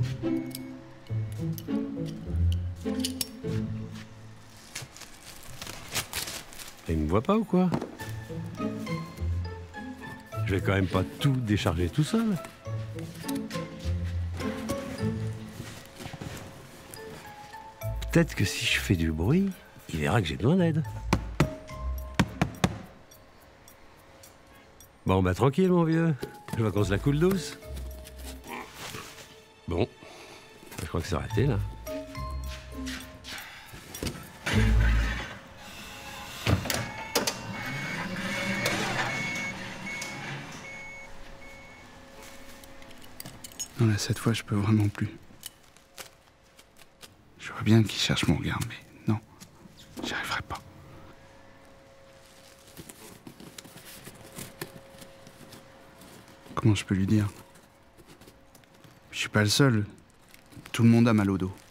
Il me voit pas ou quoi? Je vais quand même pas tout décharger tout seul. Peut-être que si je fais du bruit, il verra que j'ai besoin d'aide. Bon, bah tranquille, mon vieux. Je vois qu'on se la coule douce. Bon, je crois que c'est arrêté, là. Non, là, cette fois, je peux vraiment plus. Je vois bien qu'il cherche mon regard, mais non, j'y arriverai pas. Comment je peux lui dire? Je suis pas le seul. Tout le monde a mal au dos.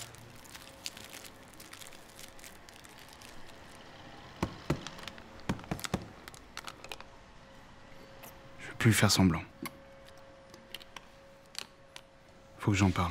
Je vais plus faire semblant. Faut que j'en parle.